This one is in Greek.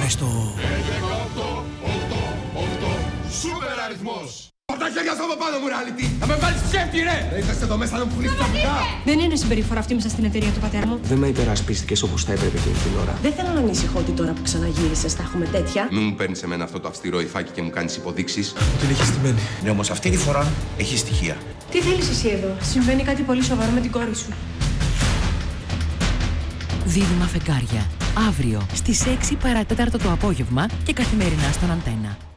πάει στο... 11-8-8-8 Σούπερ αριθμός. Από τα χέρια σου από πάνω μου, reality! Θα με βάλεις ψεύτη, ρε! Δεν είσαστε εδώ μέσα να μου πουλήσεις τα πουλά! Δεν είναι συμπεριφορά αυτή μέσα στην εταιρεία του πατέρα μου. Δεν με υπερασπίστηκες όπως θα έπρεπε εκείνη την ώρα. Δεν θέλω να ανησυχώ ότι τώρα που ξαναγύρισες θα έχουμε τέτοια. Μην μου παίρνεις εμένα αυτό το αυστηρό υφάκι και μου κάνεις υποδείξεις. Την έχει στημένη. Ναι, όμως αυτή τη φορά έχει στοιχεία. Τι θέλεις εσύ εδώ? Συμβαίνει κάτι πολύ σοβαρό με την κόρη σου. Δίδυμα φεγγάρια. Αύριο στις 6 παρά 4 το απόγευμα και καθημερινά στον Αντένα.